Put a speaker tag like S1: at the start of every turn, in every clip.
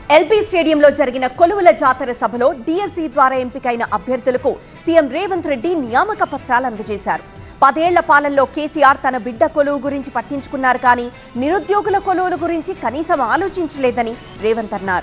S1: LB స్టేడియంలో జరిగిన కొలువుల జాతర సభలో డీఎస్సీ ద్వారా ఎంపికైన అభ్యర్థులకు సీఎం రేవంత్ రెడ్డి నియామక పత్రాలు అందజేశారు. 10 ఏళ్ల పాలనలో కేసీఆర్ తన బిడ్డ కొలువు గురించి పట్టించుకున్నారు కానీ నిరుద్యోగుల కొలువుల గురించి కనీసం ఆలోచించలేదని రేవంత్ అన్నారు.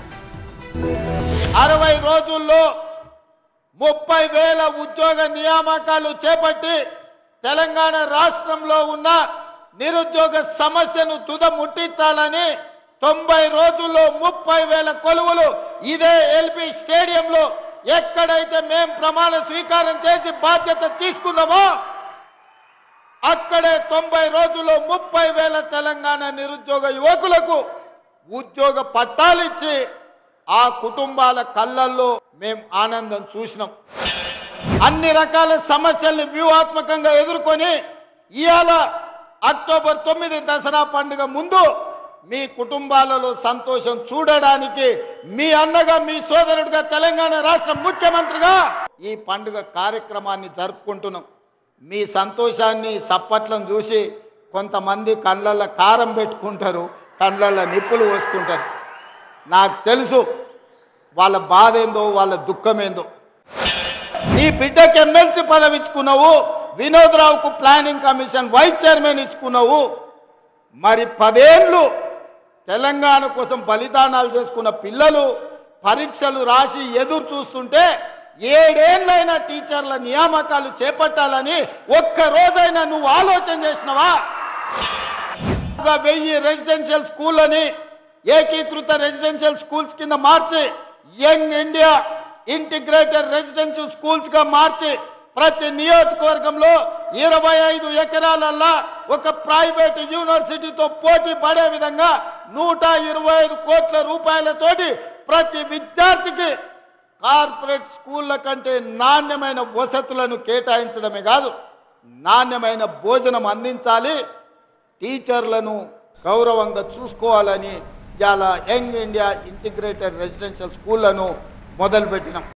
S2: 60 రోజుల్లో 30,000 ఉద్యోగ నియామకాలు చేపట్టి తెలంగాణ రాష్ట్రంలో ఉన్న నిరుద్యోగ సమస్యను తుదముట్టించాలని 90 రోజుల్లో 30,000 కొలువులు ఇదే ఎల్బీ స్టేడియంలో ఎక్కడైతే మేము ప్రమాణ స్వీకారం చేసి బాధ్యత తీసుకున్నామో అక్కడే 90 రోజుల్లో 30,000 తెలంగాణ నిరుద్యోగ యువకులకు ఉద్యోగ పట్టాలిచ్చి ఆ కుటుంబాల కళ్ళల్లో మేము ఆనందం చూసినాం. అన్ని రకాల సమస్యల్ని వ్యూహాత్మకంగా ఎదుర్కొని ఇవాళ అక్టోబర్ 9 దసరా పండుగ ముందు మీ కుటుంబాలలో సంతోషం చూడడానికి మీ అన్నగా మీ సోదరుడిగా తెలంగాణ రాష్ట్ర ముఖ్యమంత్రిగా ఈ పండుగ కార్యక్రమాన్ని జరుపుకుంటున్నాం. మీ సంతోషాన్ని సప్పట్లను చూసి కొంతమంది కళ్ళల్లో కారం పెట్టుకుంటారు, కళ్ళల్లో నిప్పులు పోసుకుంటారు. నాకు తెలుసు వాళ్ళ బాధ ఏందో, వాళ్ళ దుఃఖం ఏందో. నీ బిడ్డకి ఎమ్మెల్సీ పదవి ఇచ్చుకున్నావు, వినోద్ రావుకు ప్లానింగ్ కమిషన్ వైస్ చైర్మన్ ఇచ్చుకున్నావు. మరి 10 ఏళ్ళు తెలంగాణ కోసం బలిదానాలు చేసుకున్న పిల్లలు పరీక్షలు రాసి ఎదురు చూస్తుంటే 7 ఏళ్ళైనా టీచర్ల నియామకాలు చేపట్టాలని ఒక్క రోజైనా నువ్వు ఆలోచన చేసినవా? 1000 రెసిడెన్షియల్ స్కూళ్ళని ఏకీకృత రెసిడెన్షియల్ స్కూల్స్ కింద మార్చి young India integrated residential schools గా మార్చి ప్రతి నియోజకవర్గంలో 25 ఎకరాలల్లా ఒక ప్రైవేట్ యూనివర్సిటీతో పోటీ పడే విధంగా 125 కోట్ల రూపాయలతోటి ప్రతి విద్యార్థికి కార్పొరేట్ స్కూళ్ళ కంటే నాణ్యమైన వసతులను కేటాయించడమే కాదు, నాణ్యమైన భోజనం అందించాలి, టీచర్లను గౌరవంగా చూసుకోవాలని ఇలా యంగ్ ఇండియా ఇంటిగ్రేటెడ్ రెసిడెన్షియల్ స్కూళ్లను మొదలుపెట్టినాం.